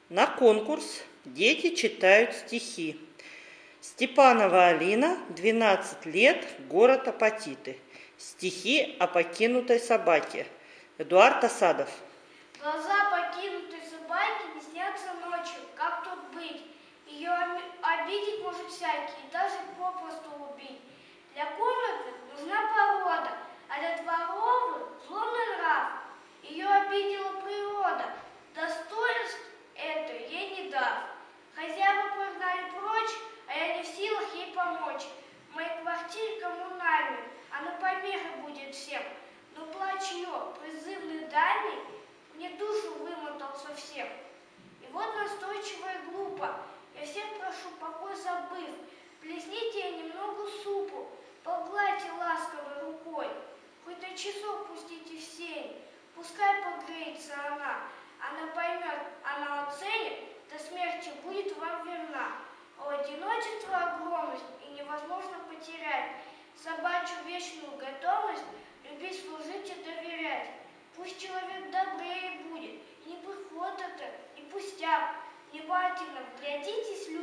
На конкурс дети читают стихи. Степанова Алина, 12 лет, город Апатиты. Стихи о покинутой собаке. Эдуард Асадов. Глаза покинутой собаки не снятся ночью, как тут быть? Ее обидеть может всякий, даже попросту убить. Для комнаты нужна порода, а для дворовых злобный нрав. Ее обидела природа, достоинств это ей не дав. Хозяева прогнали прочь, а я не в силах ей помочь. В моей квартире коммунальной она помеха будет всем, но плач ее, призывный дальний, мне душу вымотал совсем. И вот настойчиво и глупо, я всех прошу, покой забыв, плесните ей немного супу, погладьте ласковой рукой, хоть на часок пустите в сень, пускай погреется она поймет, она оценит, до смерти будет вам верна. А одиночество огромность и невозможно потерять, собачью вечную готовность любить, служить и доверять. Пусть человек добрее будет, не приход это, не пустяк, внимательно вглядитесь,